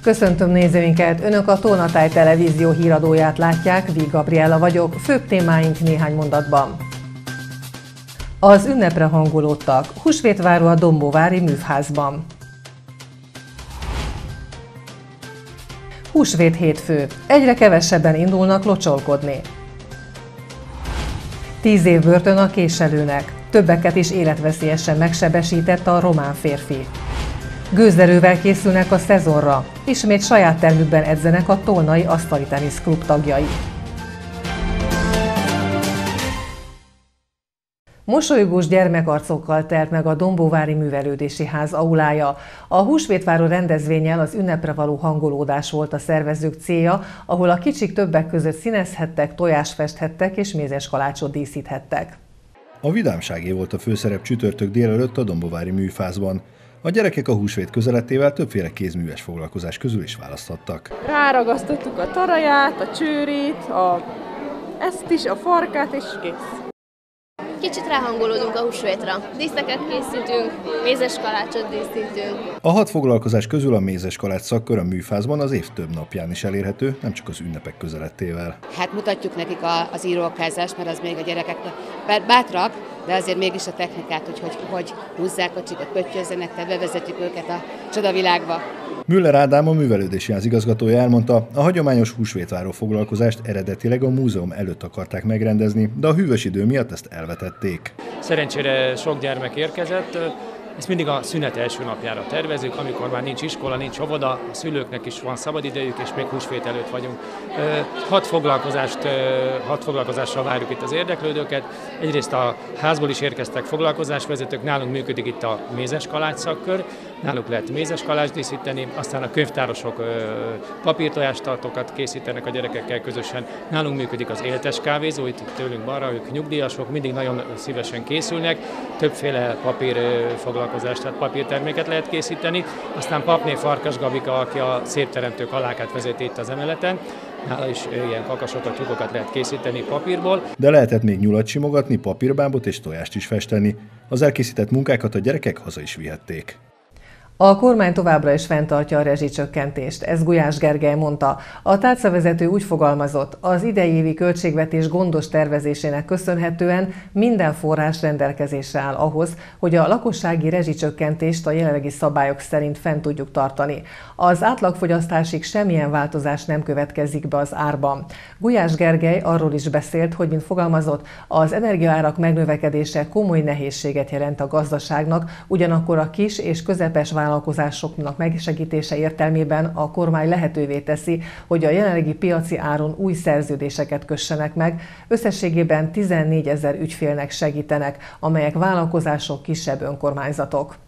Köszöntöm nézőinket! Önök a Tolnatáj televízió híradóját látják, Víg Gabriella vagyok, főbb témáink néhány mondatban. Az ünnepre hangolódtak, húsvétváró a Dombóvári Műfházban. Húsvét hétfő, egyre kevesebben indulnak locsolkodni. 10 év börtön a késelőnek, többeket is életveszélyesen megsebesített a román férfi. Gőzerővel készülnek a szezonra, ismét saját termükben edzenek a Tolnai Asztali Tenisz Klub tagjai. Mosolygós gyermekarcokkal telt meg a Dombóvári Művelődési Ház aulája. A húsvétváró rendezvénnyel az ünnepre való hangolódás volt a szervezők célja, ahol a kicsik többek között színezhettek, tojást festhettek és mézes kalácsot díszíthettek. A vidámságé volt a főszerep csütörtök délelőtt a Dombóvári Műfházban. A gyerekek a húsvét közelettével többféle kézműves foglalkozás közül is választhattak. Ráragasztottuk a taraját, a csőrét, ezt is, a farkát, és kész. Kicsit ráhangolódunk a húsvétra. Díszeket készítünk, mézes kalácsot díszítünk. A 6 foglalkozás közül a mézes kalács szakkör a Műfházban az év több napján is elérhető, nem csak az ünnepek közelettével. Hát mutatjuk nekik az írókázást, mert az még a gyerekeknek bátrak, de azért mégis a technikát, hogy húzzák a csikot, pöttyözzenek, tehát bevezetjük őket a csodavilágba. Müller Ádám, a Művelődési Ház igazgatója elmondta, a hagyományos húsvétváró foglalkozást eredetileg a múzeum előtt akarták megrendezni, de a hűvös idő miatt ezt elvetették. Szerencsére sok gyermek érkezett, ezt mindig a szünet első napjára tervezzük, amikor már nincs iskola, nincs óvoda, a szülőknek is van szabadidejük, és még húsvét előtt vagyunk. 6 foglalkozással várjuk itt az érdeklődőket. Egyrészt a házból is érkeztek foglalkozásvezetők, nálunk működik itt a mézes kalács szakkör, náluk lehet mézes kalács díszíteni, aztán a könyvtárosok papírtojástartókat készítenek a gyerekekkel közösen. Nálunk működik az éltes kávézó, itt tőlünk balra, ők nyugdíjasok, mindig nagyon szívesen készülnek, többféle foglalkozást, tehát papírterméket lehet készíteni. Aztán papné Farkas Gabika, aki a szépteremtők alákát vezeti itt az emeleten, nála is ilyen kakasokat, lyukokat lehet készíteni papírból. De lehetett még nyulat simogatni, papírbábot és tojást is festeni. Az elkészített munkákat a gyerekek haza is vihették. A kormány továbbra is fenntartja a rezsicsökkentést, ezt Gulyás Gergely mondta. A tárcavezető úgy fogalmazott, az idei évi költségvetés gondos tervezésének köszönhetően minden forrás rendelkezésre áll ahhoz, hogy a lakossági rezsicsökkentést a jelenlegi szabályok szerint fent tudjuk tartani. Az átlagfogyasztásig semmilyen változás nem következik be az árban. Gulyás Gergely arról is beszélt, hogy mint fogalmazott, az energiaárak megnövekedése komoly nehézséget jelent a gazdaságnak, ugyanakkor a kis és közepes vállalkozásoknak megsegítése értelmében a kormány lehetővé teszi, hogy a jelenlegi piaci áron új szerződéseket kössenek meg. Összességében 14 000 ügyfélnek segítenek, amelyek vállalkozások, kisebb önkormányzatok.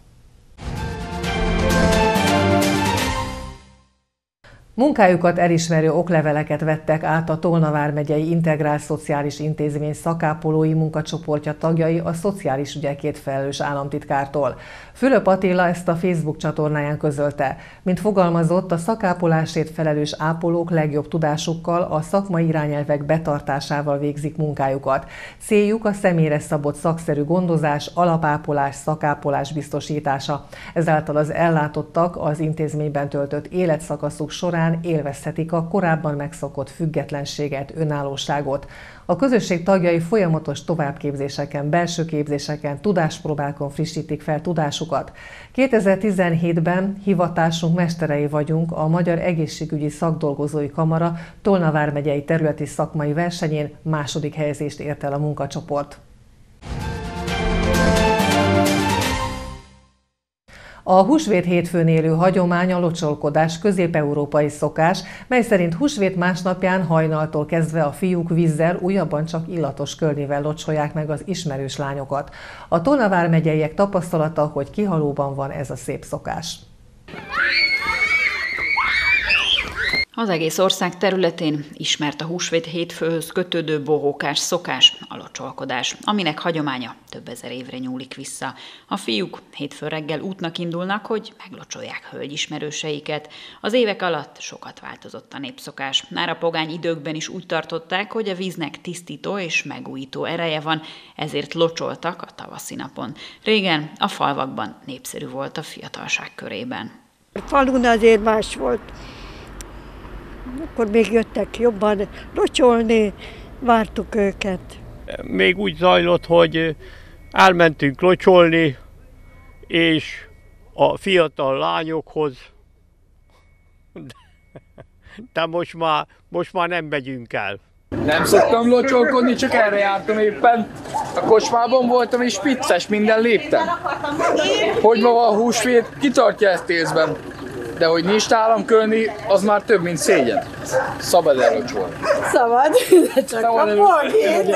Munkájukat elismerő okleveleket vettek át a Tolna vármegyei Integrált Szociális Intézmény szakápolói munkacsoportja tagjai a szociális ügyekért felelős államtitkártól. Fülöp Attila ezt a Facebook csatornáján közölte. Mint fogalmazott, a szakápolásért felelős ápolók legjobb tudásukkal, a szakmai irányelvek betartásával végzik munkájukat. Céljuk a személyre szabott szakszerű gondozás, alapápolás, szakápolás biztosítása. Ezáltal az ellátottak az intézményben töltött életszakaszuk során élvezhetik a korábban megszokott függetlenséget, önállóságot. A közösség tagjai folyamatos továbbképzéseken, belső képzéseken, tudáspróbákon frissítik fel tudásukat. 2017-ben hivatásunk mesterei vagyunk a Magyar Egészségügyi Szakdolgozói Kamara Tolna vármegyei területi szakmai versenyén, második helyezést ért el a munkacsoport. A húsvét hétfőn élő hagyomány a locsolkodás, közép-európai szokás, mely szerint húsvét másnapján hajnaltól kezdve a fiúk vízzel, újabban csak illatos kölnével locsolják meg az ismerős lányokat. A Tolna vármegyeiek tapasztalata, hogy Kihalóban van ez a szép szokás. Az egész ország területén ismert a húsvét hétfőhöz kötődő bohókás szokás, a locsolkodás, aminek hagyománya több ezer évre nyúlik vissza. A fiúk hétfő reggel útnak indulnak, hogy meglocsolják hölgyismerőseiket. Az évek alatt sokat változott a népszokás. Már a pogány időkben is úgy tartották, hogy a víznek tisztító és megújító ereje van, ezért locsoltak a tavaszi napon. Régen a falvakban népszerű volt a fiatalság körében. A falun azért más volt. Akkor még jöttek jobban locsolni, vártuk őket. Még úgy zajlott, hogy elmentünk locsolni, és a fiatal lányokhoz, de most már nem megyünk el. Nem szoktam locsolkodni, csak erre jártam éppen. A kocsmában voltam, és picces, minden léptem. Hogy ma van a húsvét, kitartja ezt észben. De hogy nincs nálam kölni, az már több, mint szégyen. Szabad elrocsolni. Szabad, de csak a polgén.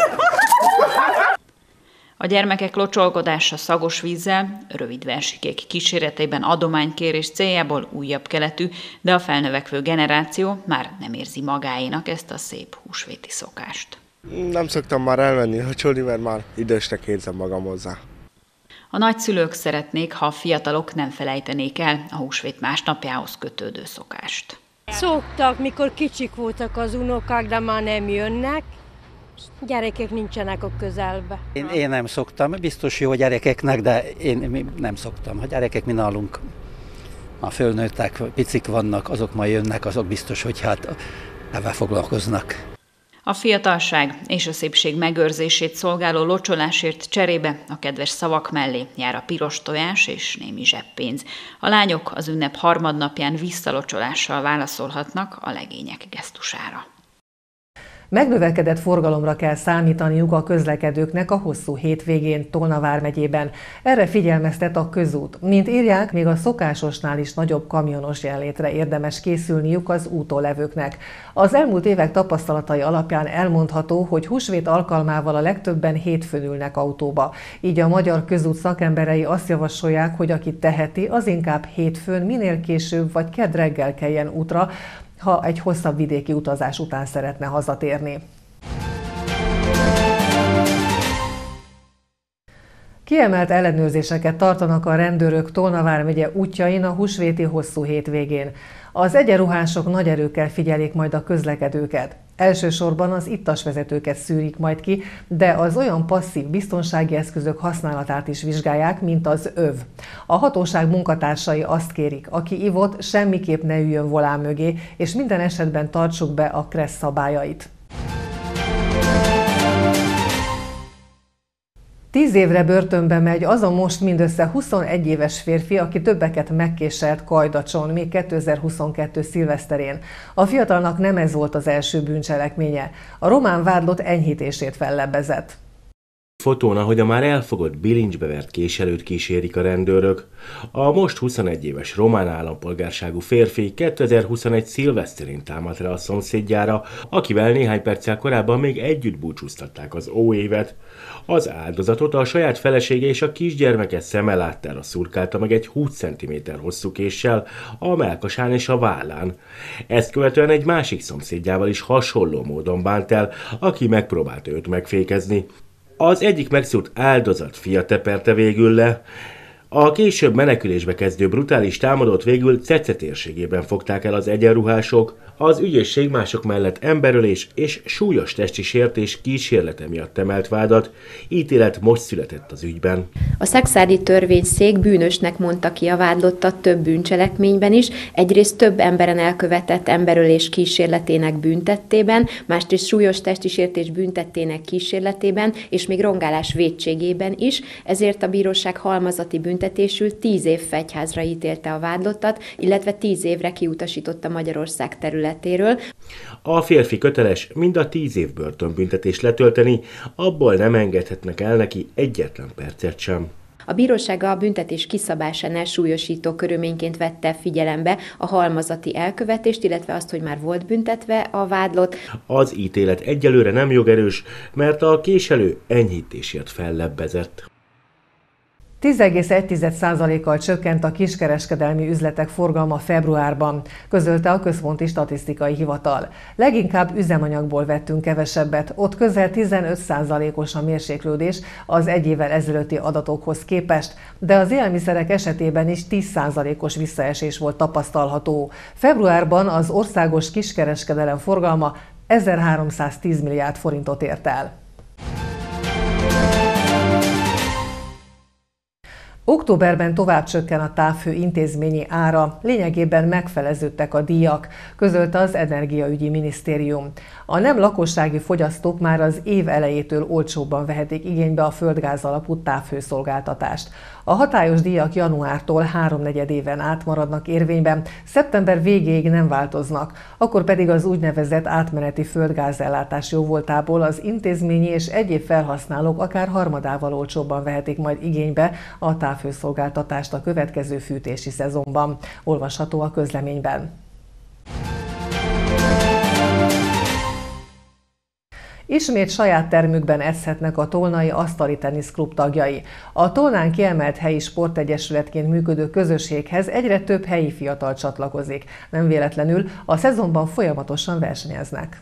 A gyermekek locsolkodása szagos vízzel, rövid versikék kíséretében adománykérés céljából újabb keletű, de a felnövekvő generáció már nem érzi magáénak ezt a szép húsvéti szokást. Nem szoktam már elmenni locsolni, mert már idősnek érzem magam hozzá. A nagyszülők szeretnék, ha a fiatalok nem felejtenék el a húsvét másnapjához kötődő szokást. Szoktak, mikor kicsik voltak az unokák, de már nem jönnek. Gyerekek nincsenek a közelbe. Én nem szoktam, biztos jó a gyerekeknek, de én nem szoktam. A gyerekek mi nálunk a fölnőttek, picik vannak, azok majd jönnek, azok biztos, hogy hát ebben foglalkoznak. A fiatalság és a szépség megőrzését szolgáló locsolásért cserébe a kedves szavak mellé jár a piros tojás és némi zseppénz. A lányok az ünnep harmadnapján visszalocsolással válaszolhatnak a legények gesztusára. Megnövekedett forgalomra kell számítaniuk a közlekedőknek a hosszú hétvégén Tolna vármegyében. Erre figyelmeztet a közút. Mint írják, még a szokásosnál is nagyobb kamionos jelenlétre érdemes készülniük az úton levőknek. Az elmúlt évek tapasztalatai alapján elmondható, hogy húsvét alkalmával a legtöbben hétfőn ülnek autóba. Így a magyar közút szakemberei azt javasolják, hogy aki teheti, az inkább hétfőn minél később vagy kedd reggel keljen útra, ha egy hosszabb vidéki utazás után szeretne hazatérni. Kiemelt ellenőrzéseket tartanak a rendőrök Tolna vármegye útjain a húsvéti hosszú hétvégén. Az egyenruhások nagy erőkkel figyelik majd a közlekedőket. Elsősorban az ittasvezetőket szűrik majd ki, de az olyan passzív biztonsági eszközök használatát is vizsgálják, mint az öv. A hatóság munkatársai azt kérik, aki ivott, semmiképp ne üljön volán mögé, és minden esetben tartsuk be a KRESZ szabályait. 10 évre börtönbe megy az a most mindössze 21 éves férfi, aki többeket megkéselt Kajdacson még 2022. szilveszterén. A fiatalnak nem ez volt az első bűncselekménye. A román vádlott enyhítését fellebbezett. Fotón, ahogy a már elfogott bilincsbe vert késelőt kísérik a rendőrök. A most 21 éves román állampolgárságú férfi 2021. szilveszterén támadt rá a szomszédjára, akivel néhány perccel korábban még együtt búcsúztatták az óévet. Az áldozatot a saját felesége és a kisgyermeke szeme láttára szurkálta meg egy 20 cm hosszú késsel a mellkasán és a vállán. Ezt követően egy másik szomszédjával is hasonló módon bánt el, aki megpróbálta őt megfékezni. Az egyik megszúrt áldozat fia teperte végül le. A később menekülésbe kezdő brutális támadót végül Cece térségében fogták el az egyenruhások. Az ügyészség mások mellett emberölés és súlyos testi sértés kísérlete miatt emelt vádat. Ítélet most született az ügyben. A szakszárdi törvényszék bűnösnek mondta ki a vádlottat több bűncselekményben is, egyrészt több emberen elkövetett emberölés kísérletének büntettében, másrészt súlyos testi sértés büntettének kísérletében, és még rongálás vétségében is, ezért a bíróság halmazati büntetésül 10 év fegyházra ítélte a vádlottat, illetve 10 évre kiutasította Magyarország területéről. A férfi köteles mind a 10 év börtönbüntetést letölteni, abból nem engedhetnek el neki egyetlen percet sem. A bíróság a büntetés kiszabásánál súlyosító körülményként vette figyelembe a halmazati elkövetést, illetve azt, hogy már volt büntetve a vádlott. Az ítélet egyelőre nem jogerős, mert a késelő enyhítésért fellebbezett. 10,1%-kal csökkent a kiskereskedelmi üzletek forgalma februárban, közölte a Központi Statisztikai Hivatal. Leginkább üzemanyagból vettünk kevesebbet, ott közel 15%-os a mérséklődés az egy évvel ezelőtti adatokhoz képest, de az élelmiszerek esetében is 10%-os visszaesés volt tapasztalható. Februárban az országos kiskereskedelem forgalma 1310 milliárd forintot ért el. Októberben tovább csökken a távhő intézményi ára, lényegében megfeleződtek a díjak, közölte az Energiaügyi Minisztérium. A nem lakossági fogyasztók már az év elejétől olcsóbban vehetik igénybe a földgáz alapú távhőszolgáltatást. A hatályos díjak januártól 3/4 éven át maradnak érvényben, szeptember végéig nem változnak, akkor pedig az úgynevezett átmeneti földgázellátás jóvoltából az intézményi és egyéb felhasználók akár harmadával olcsóbban vehetik majd igénybe a távhőszolgáltatást a következő fűtési szezonban. Olvasható a közleményben. Ismét saját termükben edzhetnek a Tolnai Asztali Teniszklub tagjai. A Tolnán kiemelt helyi sportegyesületként működő közösséghez egyre több helyi fiatal csatlakozik. Nem véletlenül a szezonban folyamatosan versenyeznek.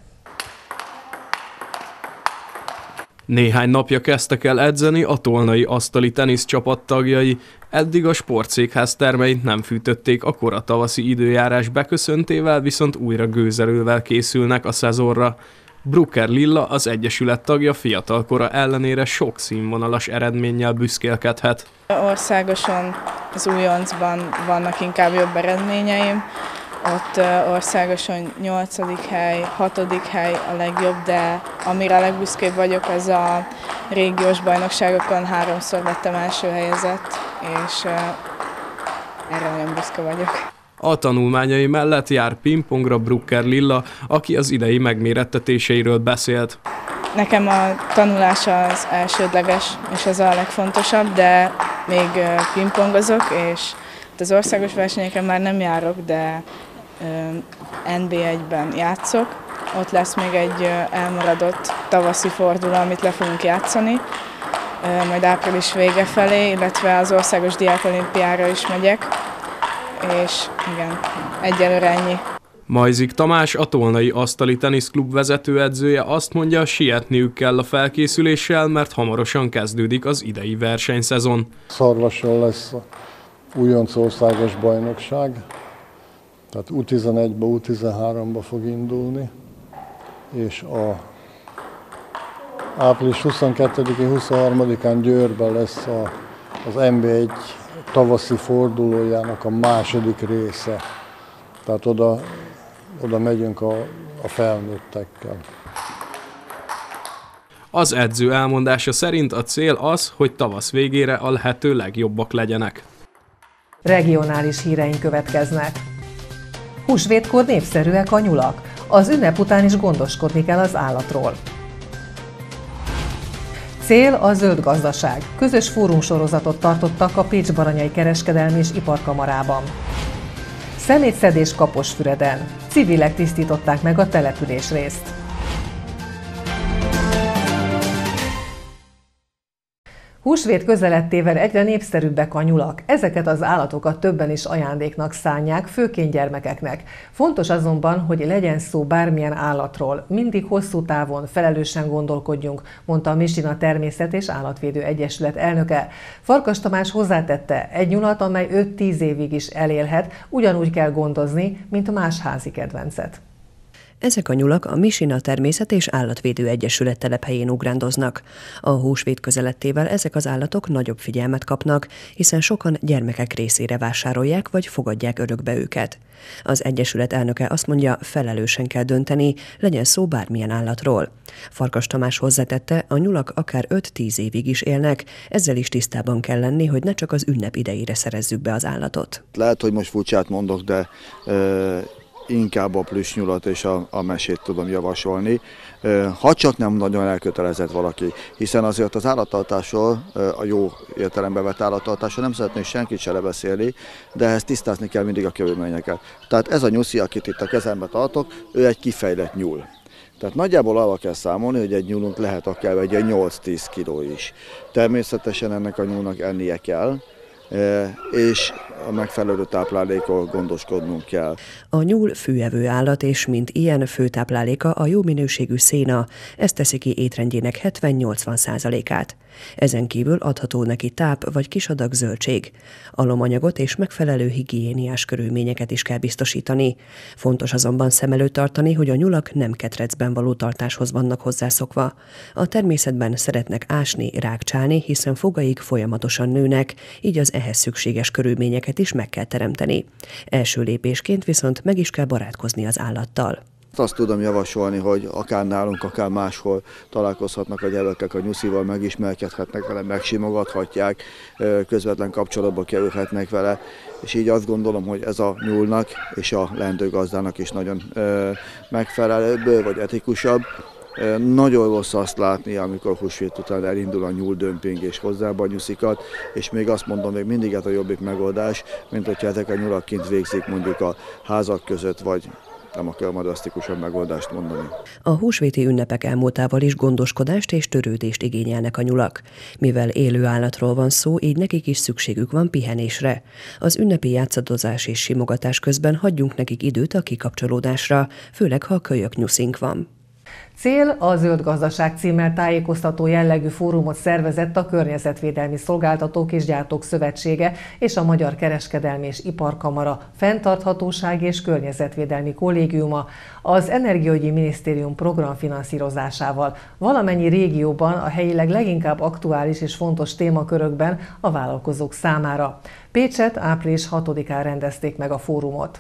Néhány napja kezdtek el edzeni a Tolnai Asztali Tenisz csapat tagjai. Eddig a sportszékház termeit nem fűtötték a kora tavaszi időjárás beköszöntével, viszont újra gőzerővel készülnek a szezonra. Brucker Lilla, az egyesület tagja, fiatalkora ellenére sok színvonalas eredménnyel büszkélkedhet. Országoson, az újoncban vannak inkább jobb eredményeim. Ott országoson 8. hely, 6. hely a legjobb, de amire a legbüszkébb vagyok, az a régiós bajnokságokon 3-szor lettem első helyezett, és erre nagyon büszke vagyok. A tanulmányai mellett jár pingpongra Brucker Lilla, aki az idei megmérettetéseiről beszélt. Nekem a tanulás az elsődleges, és ez a legfontosabb, de még pingpongozok, és az országos versenyekre már nem járok, de NB1-ben játszok. Ott lesz még egy elmaradott tavaszi forduló, amit le fogunk játszani, majd április vége felé, illetve az országos diákolimpiára is megyek, és igen, egyelőre ennyi. Majzik Tamás, a Tolnai Asztali Teniszklub vezetőedzője azt mondja, sietniük kell a felkészüléssel, mert hamarosan kezdődik az idei versenyszezon. Szarvason lesz újonc országos bajnokság, tehát U11-be, U13-ba fog indulni, és a április 22-23-án Győrben lesz az NB1 tavaszi fordulójának a második része. Tehát oda megyünk a felnőttekkel. Az edző elmondása szerint a cél az, hogy tavasz végére a lehető legjobbak legyenek. Regionális híreink következnek. Húsvétkor népszerűek a nyulak. Az ünnep után is gondoskodni kell az állatról. Cél a zöld gazdaság. Közös fórumsorozatot tartottak a Pécs-Baranyai Kereskedelmi és Iparkamarában. Szemétszedés Kaposfüreden. Civilek tisztították meg a településrészt. Húsvét közelettével egyre népszerűbbek a nyulak. Ezeket az állatokat többen is ajándéknak szánják, főként gyermekeknek. Fontos azonban, hogy legyen szó bármilyen állatról. Mindig hosszú távon felelősen gondolkodjunk, mondta a Misina Természet és Állatvédő Egyesület elnöke. Farkas Tamás hozzátette, egy nyulat, amely 5-10 évig is elélhet, ugyanúgy kell gondozni, mint más házi kedvencet. Ezek a nyulak a Misina Természet és Állatvédő Egyesület telephelyén ugrándoznak. A húsvét közelettével ezek az állatok nagyobb figyelmet kapnak, hiszen sokan gyermekek részére vásárolják vagy fogadják örökbe őket. Az egyesület elnöke azt mondja, felelősen kell dönteni, legyen szó bármilyen állatról. Farkas Tamás hozzátette, a nyulak akár 5-10 évig is élnek, ezzel is tisztában kell lenni, hogy ne csak az ünnep idejére szerezzük be az állatot. Lehet, hogy most furcsát mondok, de inkább a plüssnyulat és a mesét tudom javasolni, ha csak nem nagyon elkötelezett valaki, hiszen azért az állattartásról, a jó értelembe vett állattartásról nem szeretnék senkit se lebeszélni, de ehhez tisztázni kell mindig a körülményeket. Tehát ez a nyuszi, akit itt a kezembe tartok, ő egy kifejlett nyúl. Tehát nagyjából arra kell számolni, hogy egy nyúlunk lehet akár egy 8-10 kiló is. Természetesen ennek a nyúlnak ennie kell, és a megfelelő táplálékról gondoskodnunk kell. A nyúl főevő állat, és mint ilyen fő tápláléka a jó minőségű széna, ez teszi ki étrendjének 70-80%-át. Ezen kívül adható neki táp vagy kis adag zöldség. Alomanyagot és megfelelő higiéniás körülményeket is kell biztosítani. Fontos azonban szem előtt tartani, hogy a nyulak nem ketrecben való tartáshoz vannak hozzászokva. A természetben szeretnek ásni, rágcsálni, hiszen fogaik folyamatosan nőnek, így az ehhez szükséges körülményeket is meg kell teremteni. Első lépésként viszont meg is kell barátkozni az állattal. Azt tudom javasolni, hogy akár nálunk, akár máshol találkozhatnak a gyerekek a nyuszival, megismerkedhetnek vele, megsimogathatják, közvetlen kapcsolatba kerülhetnek vele, és így azt gondolom, hogy ez a nyúlnak és a leendő gazdának is nagyon megfelelőbb vagy etikusabb. Nagyon rossz azt látni, amikor húsvét után elindul a nyúldömping és hozzába a nyuszikat, és még azt mondom, még mindig ez a jobbik megoldás, mint hogyha ezek a nyulak kint végzik mondjuk a házak között, vagy nem akarom a drasztikusabb megoldást mondani. A húsvéti ünnepek elmúltával is gondoskodást és törődést igényelnek a nyulak. Mivel élő állatról van szó, így nekik is szükségük van pihenésre. Az ünnepi játszadozás és simogatás közben hagyjunk nekik időt a kikapcsolódásra, főleg ha kölyök nyuszink van. Cél a Zöld Gazdaság címmel tájékoztató jellegű fórumot szervezett a Környezetvédelmi Szolgáltatók és Gyártók Szövetsége és a Magyar Kereskedelmi és Iparkamara Fenntarthatósági és Környezetvédelmi Kollégiuma az Energiaügyi Minisztérium programfinanszírozásával valamennyi régióban a helyileg leginkább aktuális és fontos témakörökben a vállalkozók számára. Pécset április 6-án rendezték meg a fórumot.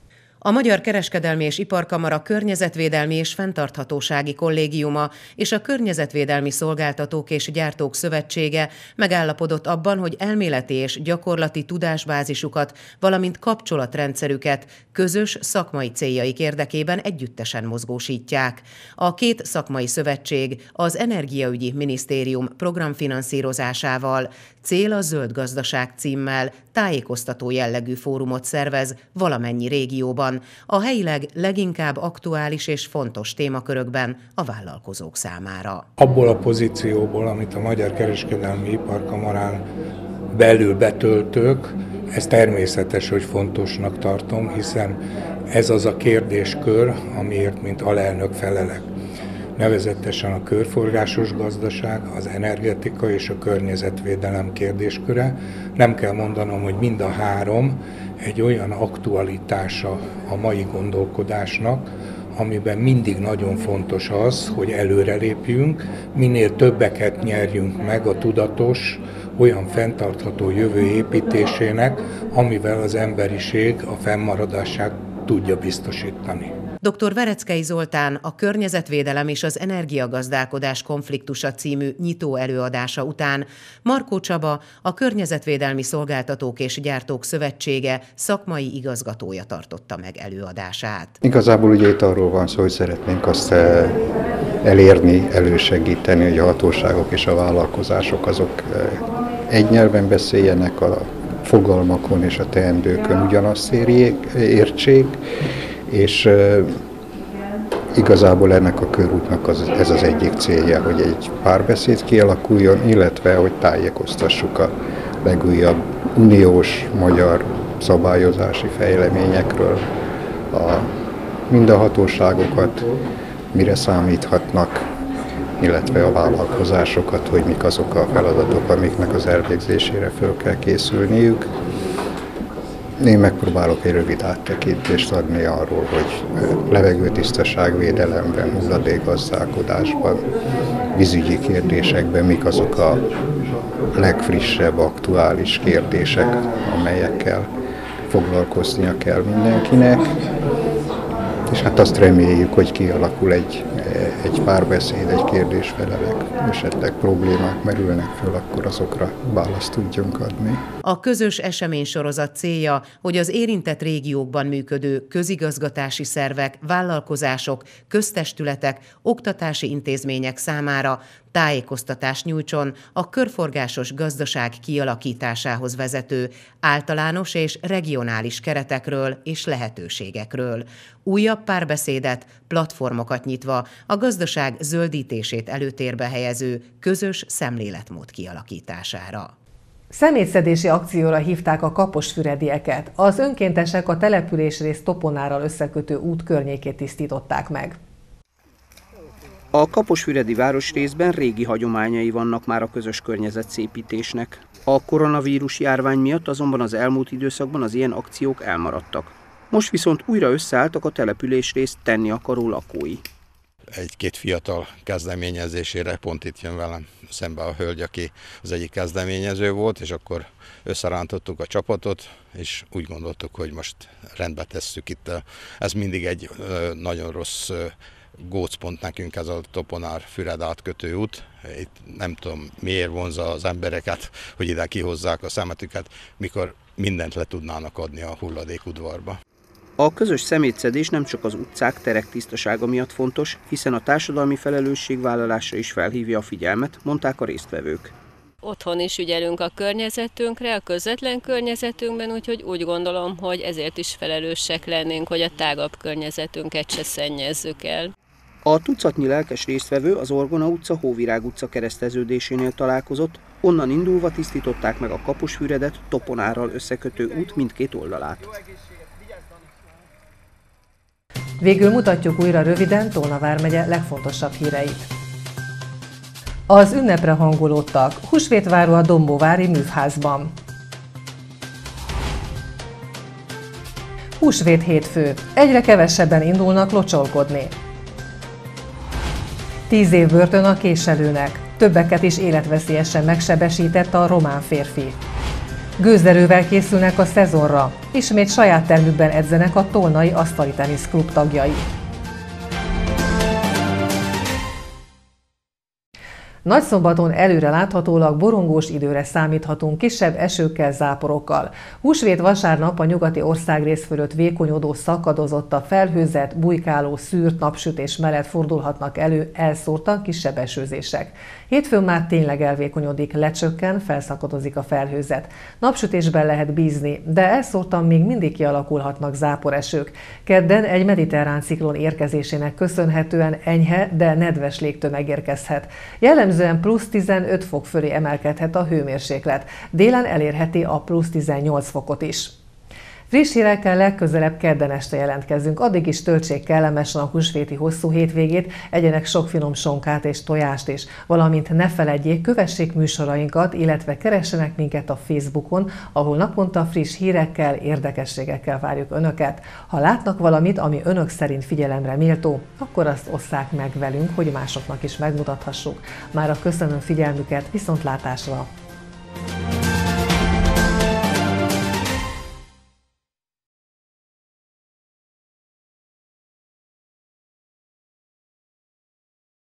A Magyar Kereskedelmi és Iparkamara Környezetvédelmi és Fenntarthatósági Kollégiuma és a Környezetvédelmi Szolgáltatók és Gyártók Szövetsége megállapodott abban, hogy elméleti és gyakorlati tudásbázisukat, valamint kapcsolatrendszerüket közös szakmai céljaik érdekében együttesen mozgósítják. A két szakmai szövetség az Energiaügyi Minisztérium programfinanszírozásával Cél a Zöld Gazdaság címmel tájékoztató jellegű fórumot szervez valamennyi régióban, a helyileg leginkább aktuális és fontos témakörökben a vállalkozók számára. Abból a pozícióból, amit a Magyar Kereskedelmi Iparkamarán belül betöltök, ez természetes, hogy fontosnak tartom, hiszen ez az a kérdéskör, amiért mint alelnök felelek. Nevezetesen a körforgásos gazdaság, az energetika és a környezetvédelem kérdésköre. Nem kell mondanom, hogy mind a három egy olyan aktualitása a mai gondolkodásnak, amiben mindig nagyon fontos az, hogy előrelépjünk, minél többeket nyerjünk meg a tudatos, olyan fenntartható jövő építésének, amivel az emberiség a fennmaradását tudja biztosítani. Dr. Vereckei Zoltán a Környezetvédelem és az energiagazdálkodás konfliktusa című nyitó előadása után Markó Csaba, a Környezetvédelmi Szolgáltatók és Gyártók Szövetsége szakmai igazgatója tartotta meg előadását. Igazából ugye itt arról van szó, hogy szeretnénk azt elérni, elősegíteni, hogy a hatóságok és a vállalkozások azok egy nyelven beszéljenek, a fogalmakon és a teendőkön ugyanazt értsék, és igazából ennek a körútnak ez az egyik célja, hogy egy párbeszéd kialakuljon, illetve hogy tájékoztassuk a legújabb uniós, magyar szabályozási fejleményekről mind a hatóságokat, mire számíthatnak, illetve a vállalkozásokat, hogy mik azok a feladatok, amiknek az elvégzésére föl kell készülniük. Én megpróbálok egy rövid áttekintést adni arról, hogy levegőtisztaságvédelemben, hulladékgazdálkodásban, vízügyi kérdésekben mik azok a legfrissebb, aktuális kérdések, amelyekkel foglalkoznia kell mindenkinek. És hát azt reméljük, hogy kialakul egy párbeszéd, egy kérdésfelelek, esetleg problémák merülnek föl, akkor azokra választ tudjunk adni. A közös eseménysorozat célja, hogy az érintett régiókban működő közigazgatási szervek, vállalkozások, köztestületek, oktatási intézmények számára tájékoztatást nyújtson a körforgásos gazdaság kialakításához vezető általános és regionális keretekről és lehetőségekről. Újabb párbeszédet, platformokat nyitva a gazdaság zöldítését előtérbe helyező közös szemléletmód kialakítására. Szemétszedési akcióra hívták a kaposfüredieket. Az önkéntesek a településrész Toponárral összekötő út környékét tisztították meg. A kaposfüredi városrészben régi hagyományai vannak már a közös környezetszépítésnek. A koronavírus járvány miatt azonban az elmúlt időszakban az ilyen akciók elmaradtak. Most viszont újra összeálltak a településrészt tenni akaró lakói. Egy-két fiatal kezdeményezésére pont itt jön velem szembe a hölgy, aki az egyik kezdeményező volt, és akkor összerántottuk a csapatot, és úgy gondoltuk, hogy most rendbe tesszük itt. Ez mindig egy nagyon rossz gócpont nekünk, ez a Toponár-Füred átkötő út. Itt nem tudom miért vonzza az embereket, hogy ide kihozzák a szemetüket, mikor mindent le tudnának adni a hulladékudvarba. A közös szemétszedés nem csak az utcák, terek tisztasága miatt fontos, hiszen a társadalmi felelősségvállalásra is felhívja a figyelmet, mondták a résztvevők. Otthon is ügyelünk a környezetünkre, a közvetlen környezetünkben, úgyhogy úgy gondolom, hogy ezért is felelősek lennénk, hogy a tágabb környezetünket se szennyezzük el. A tucatnyi lelkes résztvevő az Orgona utca, Hóvirág utca kereszteződésénél találkozott, onnan indulva tisztították meg a Kaposfüredet Toponárral összekötő út mindkét oldalát. Végül mutatjuk újra röviden Tolna vármegye legfontosabb híreit. Az ünnepre hangolódtak. Húsvétváró a Dombóvári Művházban. Húsvét hétfő. Egyre kevesebben indulnak locsolkodni. 10 év börtön a késelőnek. Többeket is életveszélyesen megsebesített a román férfi. Gőzerővel készülnek a szezonra. Ismét saját termükben edzenek a Tolnai Asztali Tenisz Klub tagjai. Nagyszombaton előre láthatólag borongós időre számíthatunk, kisebb esőkkel, záporokkal. Húsvét vasárnap a nyugati országrész fölött vékonyodó, szakadozott a felhőzet, bujkáló, szűrt napsütés mellett fordulhatnak elő elszórtan kisebb esőzések. Hétfőn már tényleg elvékonyodik, lecsökken, felszakadozik a felhőzet. Napsütésben lehet bízni, de elszórtan még mindig kialakulhatnak záporesők. Kedden egy mediterrán ciklon érkezésének köszönhetően enyhe, de nedves légtömeg érkezhet. Jellemzően plusz 15 fok fölé emelkedhet a hőmérséklet. Délen elérheti a plusz 18 fokot is. Friss hírekkel legközelebb kedden este jelentkezünk. Addig is töltsék kellemesen a húsvéti hosszú hétvégét, egyenek sok finom sonkát és tojást is. Valamint ne feledjék, kövessék műsorainkat, illetve keressenek minket a Facebookon, ahol naponta friss hírekkel, érdekességekkel várjuk Önöket. Ha látnak valamit, ami Önök szerint figyelemre méltó, akkor azt osszák meg velünk, hogy másoknak is megmutathassuk. Mára köszönöm figyelmüket, viszontlátásra!